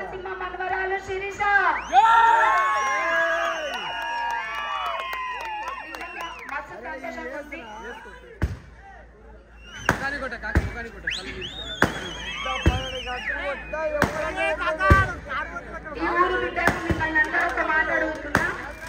నరసింహ మనవరాలు శిరీష మస్తు సంతోషంగా ఉంది. ఈ ఊరు బిడ్డకు మిమ్మల్ని అందరూ ఒక మాట అడుగుతున్నా.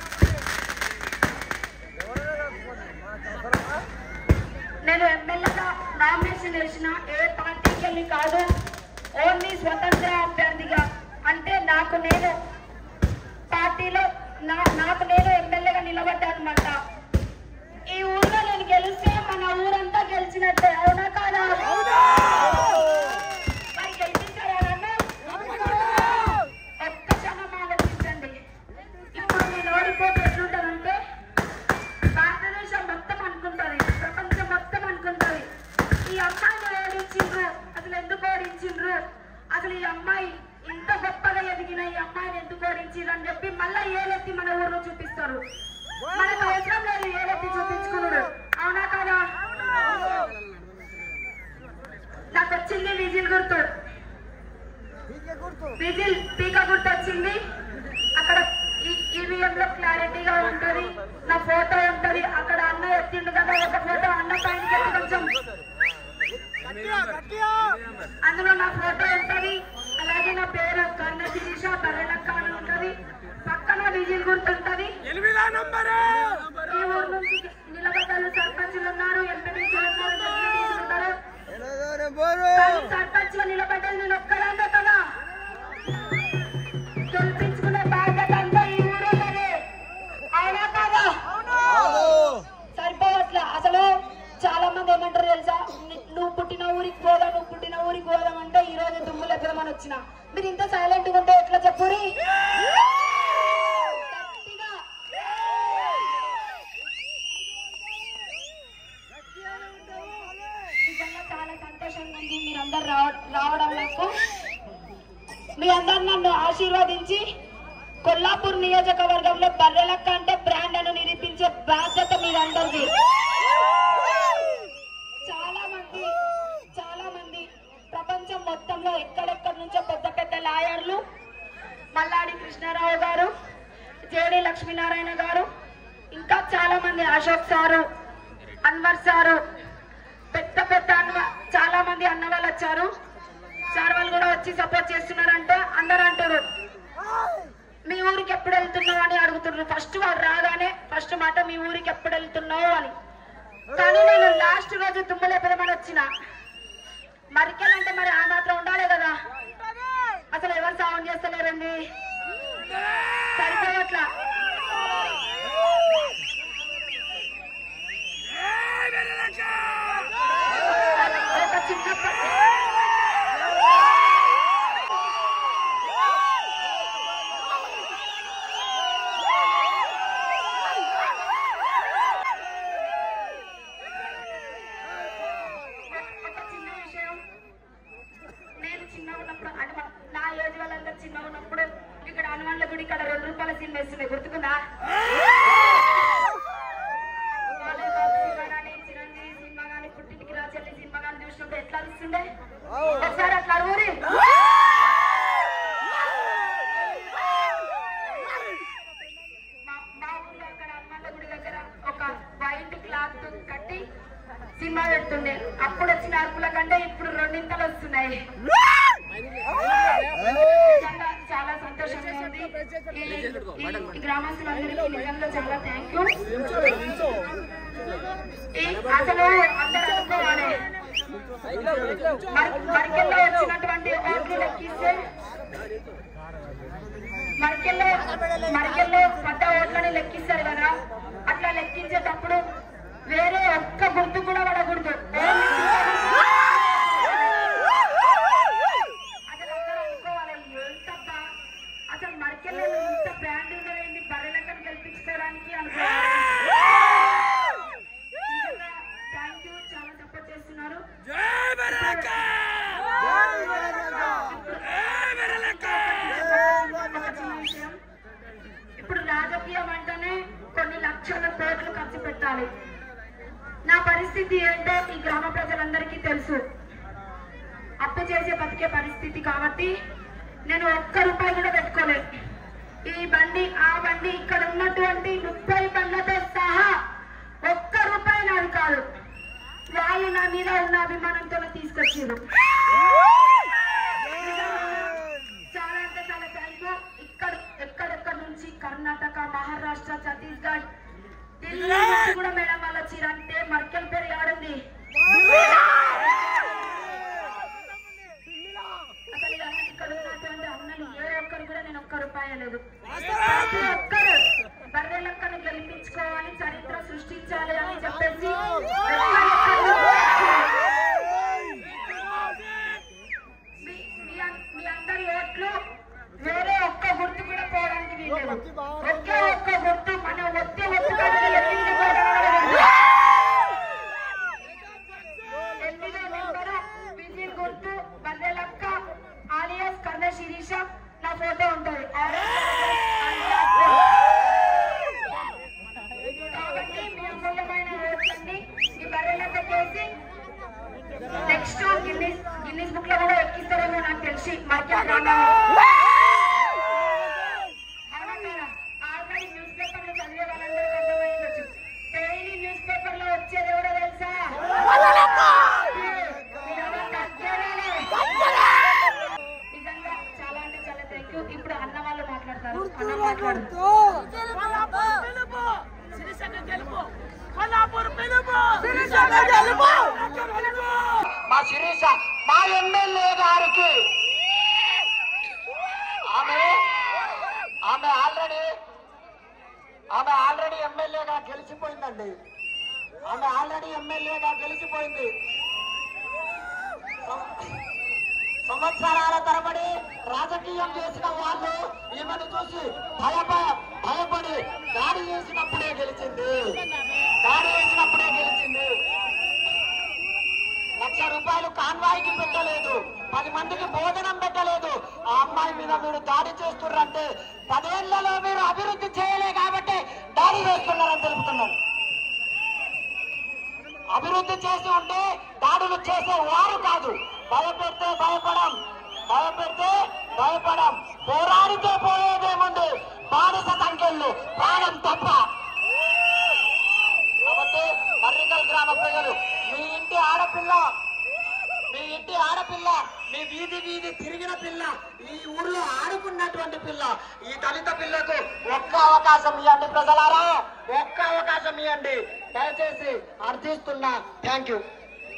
నేను ఎమ్మెల్యేగా నామినేషన్ వేసిన ఏ పార్టీకి వెళ్ళి కాదు, ఓన్లీ స్వతంత్ర అభ్యర్థిగా. అంటే నాకు నేను పార్టీలో నాకు నేను ఎమ్మెల్యేగా నిలబడ్డానమాట. ఈ ఊర్లో నేను గెలిస్తే మన ఊరంతా గెలిచినట్టే, అవునా కాదా? మరి గెలిపించారన్నా ఒక్క క్షణం ఆలోచించండి. ఇప్పుడు నేను ఓడిపోతే ఎట్లుంటానంటే భారతదేశం మొత్తం అనుకుంటుంది, ప్రపంచం మొత్తం అనుకుంటుంది ఈ అమ్మాయిని ఓడించిండ్రు, అసలు ఎందుకు ఓడించిండ్రు, అసలు ఈ అమ్మాయి ఇంత గొప్పగా ఎదిగిన ఈ అమ్మాయిని ఎందుకు ఓడించిండ్రు అని చెప్పి మళ్ళా ఏలెత్తి మన ఊర్లో చూపిస్తారు. మనకు అవసరం లేదు ఏలెత్తి చూపించుకున్నారు, అవునా కదా? నాకు వచ్చింది విజిల్ గుర్తు, విజిల్ పీక గుర్తు వచ్చింది. అక్కడ ఈవీఎం లో క్లారిటీగా ఉంటది, నా ఫోటో ఉంటది. అక్కడ అన్న ఎత్తిండు కదా ఒక ఫోటో, అన్న పైన కొంచెం అందులో నా ఫోటో ఉంటది. అలాగే నా పేరు కన్న శిరీష బర్రెలక్క అని ఉంటది. పక్కన విజిల్ గుర్తు ఉంటది. ఈ ఊరు నుంచి నిలబడ్డారు సర్పంచులు ఉన్నారు, ఎంపీటీసీలు ఉన్నారు, సర్పంచ్ గా నిలబడ్డారు నేను ఒక్కదాన్నే కదా. గెలిపించుకునే బాధ్యత అంతా ఈ ఊరులోనే, అవునా కదా? సరిపోవట్లే. అసలు చాలా మంది ఏమంటారు తెలుసా, నువ్వు పుట్టిన ఊరికి పోదాం, నువ్వు పుట్టిన ఊరికి పోదాం అంటే ఈ రోజు దుమ్ములు ఎక్కడమని వచ్చిన. మీరు ఇంత సైలెంట్ గా ఉంటే ఎట్లా చెప్పురి? నిజంగా చాలా సంతోషంగా ఉంది మీరందరు రావడం. నాకు మీ అందరు నన్ను ఆశీర్వదించి కొల్లాపూర్ నియోజకవర్గంలో బర్రెలక్క అంటే బ్రాండ్ అని నిరూపించే బాధ్యత మీరందరిది. చాలా మంది ప్రపంచం మొత్తంలో ఎక్కడెక్కడి నుంచో పెద్ద పెద్ద లాయర్లు, మల్లాడి కృష్ణారావు గారు, జేడి లక్ష్మీనారాయణ గారు, ఇంకా చాలా మంది, అశోక్ సారు, అన్వర్ సారు, పెద్ద పెద్ద చాలా మంది అన్న వాళ్ళు వచ్చారు. సార్ వాళ్ళు కూడా వచ్చి సపోర్ట్ చేస్తున్నారంటే అందరూ అంటారు మీ ఊరికి ఎప్పుడు వెళ్తున్నావు అని అడుగుతున్నారు. ఫస్ట్ వాళ్ళు రాగానే ఫస్ట్ మాట మీ ఊరికి ఎప్పుడు వెళ్తున్నావు అని. కానీ నేను లాస్ట్ రోజు తుమ్మలేపదమని వచ్చిన. మరికెళ్ళంటే మరి ఆ మాత్రం ఉండాలి కదా. అసలు ఎవరు సౌండ్ చేస్తలేరండి, సరిపోవట్లా. ఒక చిన్న విషయం, నేను చిన్న ఉన్నప్పుడు నా ఏజ్ వాళ్ళందరూ చిన్న ఉన్నప్పుడు ఇక్కడ హనుమాన్ల గుడి ఇక్కడ 2 రూపాయల సినిమా వేస్తున్నాయి, గుర్తుకుందా? చిరంజీవి సినిమా కానీ, పుట్టింటికి రాచెల్లి సినిమా కానీ చూసినప్పుడు ఎట్లా అనిపిస్తుండే? ఒకసారి అట్లా ఊరి మా ఊర్లో అక్కడ హనుమాన్ల గుడి దగ్గర ఒక వైట్ క్లాత్ కట్టి సినిమా పెడుతుండే. అప్పుడు వచ్చిన అర్పుల కంటే ఇప్పుడు 2 ఇంతలు వస్తున్నాయి. చాలా సంతోషంగా ఉంది. ఈ గ్రామస్తులందరికీ నిజంగా చాలా థ్యాంక్ యూ. అసలు అందరూ అనుకోవాలి మరికెల్లో వచ్చినటువంటి ఓట్లు లెక్కిస్తే మరికెల్లో పడ్డ ఓట్లని లెక్కిస్తారు కదా, అట్లా లెక్కించేటప్పుడు వేరే ఒక్క గుర్తు కూడా పడకూడదు. అసలు అందరూ అనుకోవాలి ఏంటబ్బా అసలు మరికెల్లో ఇంత బ్రాండ్ ఉండేది బర్రెలక్కను గెలిపించుకోవడానికి అనుకోవాలి. థ్యాంక్ యూ, చాలా సపోర్ట్ చేస్తున్నారు. ఇప్పుడు రాజకీయం అంటేనే కొన్ని లక్షల కోట్లు ఖర్చు పెట్టాలి. నా పరిస్థితి ఏంటో ఈ గ్రామ ప్రజలందరికీ తెలుసు. అప్పు చేసే బతికే పరిస్థితి కాబట్టి నేను ఒక్క రూపాయి కూడా పెట్టుకోలేదు. ఈ బండి ఆ బండి ఇక్కడ ఉన్నటువంటి 30 బండ్లతో సహా ఒక్క రూపాయి నాది కాదు. వాళ్ళు నా మీద ఉన్న అభిమానంతో తీసుకొచ్చారు. చాలా అంటే చాలా థ్యాంక్ యూ. ఎక్కడెక్కడ నుంచి కర్ణాటక, మహారాష్ట్ర, ఛత్తీస్గఢ్, ఢిల్లీ నుంచి కూడా మేడం వాళ్ళు వచ్చిరంటే మర్కెల్ పేరు ఏడుంది. అసలు ఇక్కడ ఉన్నటువంటి అన్నలు ఏ ఒక్కరు కూడా నేను ఒక్క రూపాయి లేదు. ప్రతి ఒక్కరు బర్రెలక్కను గెలిపించుకోవాలి, చరిత్ర సృష్టించాలి అని చెప్పేసి మీ అందరి ఓట్లు వేరే ఒక్క గుర్తు కూడా పోవడానికి వీలేదు. ఒకే ఒక్క గుర్తు మన ఒత్తి ఒత్తుకడికి 8వ నెంబరు విజిల్ గుర్తు బర్రెలక్క ఆలియాస్ కర్ణ శిరీష నా ఫోటో ఉంటుంది. కాబట్టి మీ అమూల్యమైన ఓట్లన్నీ ఈ బర్రెలక్క చేసి నెక్స్ట్ గిన్నిస్ బుక్ లో కూడా ఎక్కిస్తారేమో నాకు తెలిసి. ఆల్రెడీ న్యూస్ పేపర్ లో చదివే వాళ్ళందరికీ అర్థమైందచ్చు. డైలీ న్యూస్ పేపర్ లో వచ్చేది ఎవరో తెలుసా? నిజంగా చాలా అంటే చాలా థ్యాంక్ యూ. ఇప్పుడు అన్న వాళ్ళు మాట్లాడతారు. మా శిరీష మా ఎమ్మెల్యే గారికి ఆమె ఆల్రెడీ ఎమ్మెల్యేగా గెలిచిపోయిందండి. ఆమె ఆల్రెడీ ఎమ్మెల్యేగా గెలిచిపోయింది. సంవత్సరాల తరబడి రాజకీయం చేసిన వాళ్ళు ఈమెను చూసి భయపడి దాడి చేసినప్పుడే గెలిచింది. 1,00,000 రూపాయలు కాన్వాయ్కి పెట్టలేదు, 10 మందికి భోజనం పెట్టలేదు. ఆ అమ్మాయి మీద మీరు దాడి చేస్తున్నారంటే 10 ఏళ్లలో మీరు అభివృద్ధి చేయలే కాబట్టి దాడి చేస్తున్నారని తెలుపుతున్నారు. అభివృద్ధి చేసి ఉంటే దాడులు చేసే వారు కాదు. భయపెడితే భయపడం, పోరాడితే పోయేదేముంది, బానిస సంఖ్యలు ప్రాణం తప్ప. కాబట్టి మర్రికల్ గ్రామ ప్రజలు మీ ఇంటి ఆడపిల్ల, మీ వీధి తిరిగిన పిల్ల, ఈ ఊర్లో ఆడుకున్నటువంటి పిల్ల, ఈ దళిత పిల్లకు ఒక్క అవకాశం ఇవ్వండి ప్రజలారా, ఒక్క అవకాశం ఇవ్వండి దయచేసి అర్థిస్తున్నా. Thank you.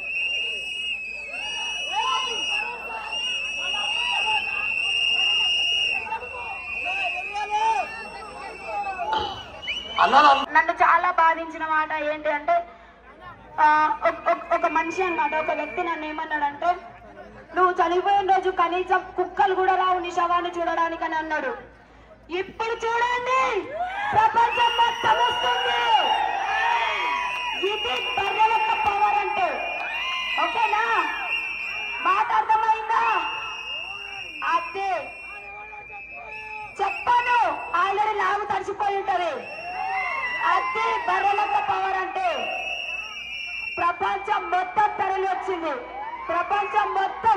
నన్ను చాలా బాధించిన మాట ఏంటి అంటే, ఒక మనిషి అన్నాడు, ఒక వ్యక్తి నన్ను ఏమన్నాడంటే, నువ్వు చనిపోయిన రోజు కనీసం కుక్కలు కూడా రావు నీ శవాన్ని చూడడానికి అని అన్నాడు. ఇప్పుడు చూడండి, ప్రపంచం మొత్తం వస్తుంది. ఇది బర్రెలక్క పవర్ అంటే. ఓకేనా? మాట అర్థమైందా? అదే చెప్పాను, ఆల్రెడీ లాగు తడిచిపోయి ఉంటది. అదే బర్రెలక్క పవర్ అంటే. ప్రపంచం మొత్తం తరలి వచ్చింది. ప్రపంచం మొత్తం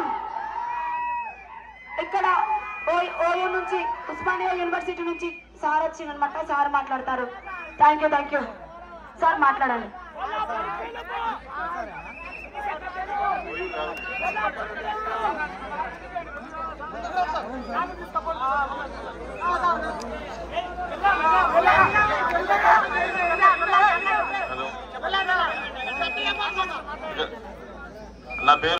ఇక్కడ ఓయూ నుంచి, ఉస్మానియా యూనివర్సిటీ నుంచి సార్ వచ్చిందనమాట. సార్ మాట్లాడతారు. థ్యాంక్ యూ సార్, మాట్లాడాలి. నా పేరు